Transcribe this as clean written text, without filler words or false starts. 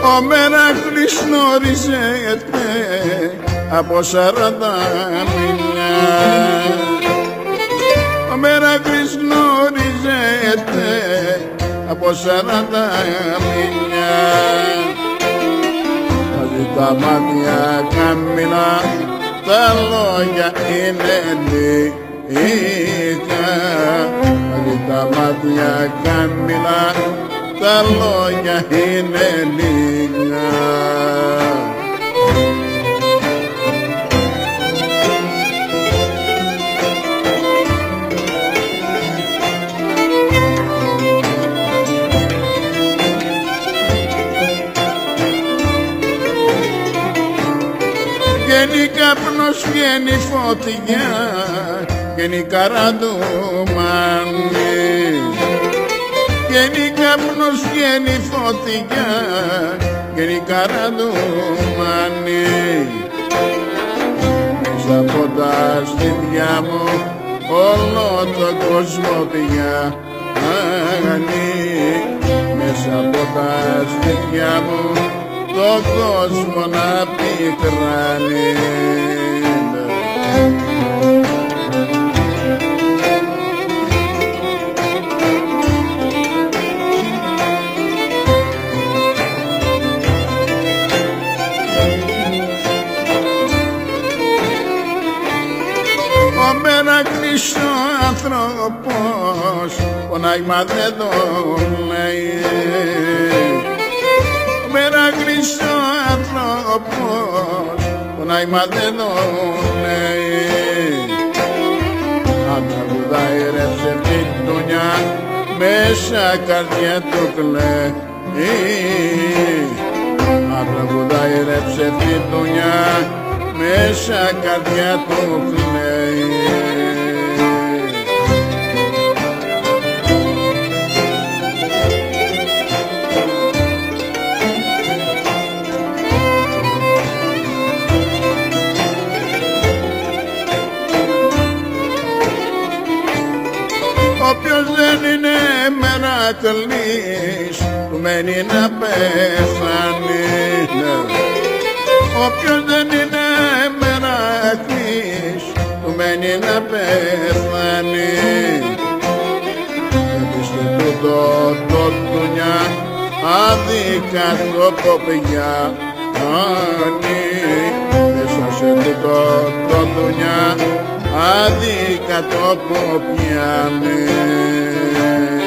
Ο Μερακλής γνώριζεται από 40 μιλιά. Ο Μερακλής γνώριζεται από 40 μιλιά. Μαζί τα μάτια καμιλά, τα λόγια είναι λίγα. Μαζί τα μάτια καμιλά, τα λόγια είναι λίγα. Βγαίνει καπνός, βγαίνει φωτιά, βγαίνει καραντούμανη. Βγαίνει καπνός, βγαίνει φωτιά, βγαίνει καραντούμανη. Μέσα από τα στήθια μου όλο τον κόσμο πιάνει. Μέσα από τα στήθια μου τον κόσμο να πικράνει. Ο Μερακλής ο άνθρωπος πονάει μα δεν το λέει. Ο Μερακλής ο άνθρωπος πονάει μα δεν το λέει. Αν τραγουδάει ρε ψευτούνια μέσα καρδιά του κλαίει. Αν τραγουδάει ρε ψευτούνια μέσα καρδιά του κλαίει. Όποιος δεν είναι Μερακλής του μένει να πεθάνει. Όποιος δεν είναι Μερακλής του μένει να πεθάνει. Γιατί στο τούτο το δουνιά άδικα το πιάνει. Μέσα σε τούτο το δουνιά άδικα το πιάνει.